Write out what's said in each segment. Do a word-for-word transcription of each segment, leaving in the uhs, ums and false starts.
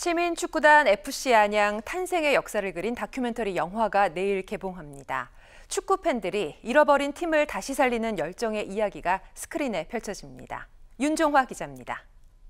시민 축구단 에프씨 안양 탄생의 역사를 그린 다큐멘터리 영화가 내일 개봉합니다. 축구 팬들이 잃어버린 팀을 다시 살리는 열정의 이야기가 스크린에 펼쳐집니다. 윤종화 기자입니다.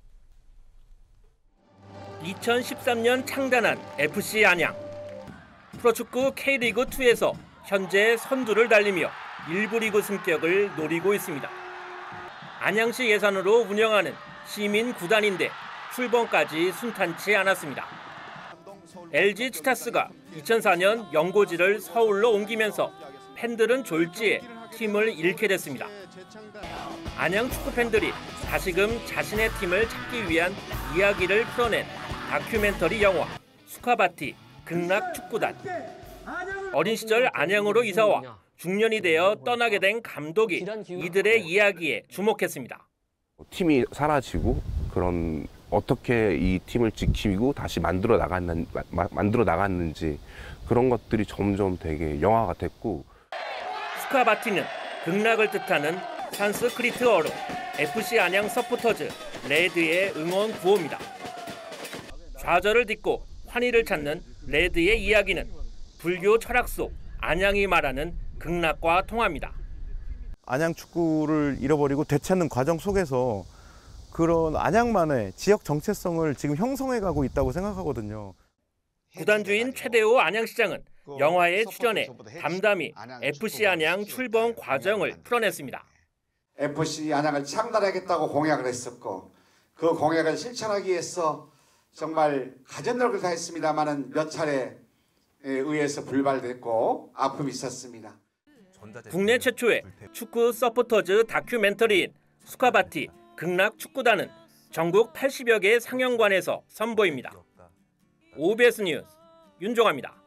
이천십삼 년 창단한 에프씨 안양. 프로축구 K리그이에서 현재 선두를 달리며 일부 리그 승격을 노리고 있습니다. 안양시 예산으로 운영하는 시민 구단인데 출범까지 순탄치 않았습니다. 엘지 치타스가 이천사 년 연고지를 서울로 옮기면서 팬들은 졸지에 팀을 잃게 됐습니다. 안양 축구 팬들이 다시금 자신의 팀을 찾기 위한 이야기를 풀어낸 다큐멘터리 영화 수카바티 극락 축구단. 어린 시절 안양으로 이사와 중년이 되어 떠나게 된 감독이 이들의 이야기에 주목했습니다. 팀이 사라지고 그런 어떻게 이 팀을 지키고 다시 만들어 나갔는 만들어 나갔는지 그런 것들이 점점 되게 영화 같았고. 수카바티는 극락을 뜻하는 산스크리트어로 에프씨 안양 서포터즈 레드의 응원 구호입니다. 좌절을 딛고 환희를 찾는 레드의 이야기는 불교 철학 속 안양이 말하는 극락과 통합니다. 안양 축구를 잃어버리고 되찾는 과정 속에서 그런 안양만의 지역 정체성을 지금 형성해가고 있다고 생각하거든요. 구단주인 최대호 안양시장은 영화에 출연해 담담히 에프씨 안양 출범 과정을 풀어냈습니다. 에프씨 안양을 창단하겠다고 공약을 했었고 그 공약을 실천하기 위해서 정말 가진 노력을 다했습니다마는 몇 차례에 의해서 불발됐고 아픔이 있었습니다. 국내 최초의 축구 서포터즈 다큐멘터리인 수카바티 극락 축구단은 전국 팔십여 개 상영관에서 선보입니다. 오비에스 뉴스 윤종화입니다.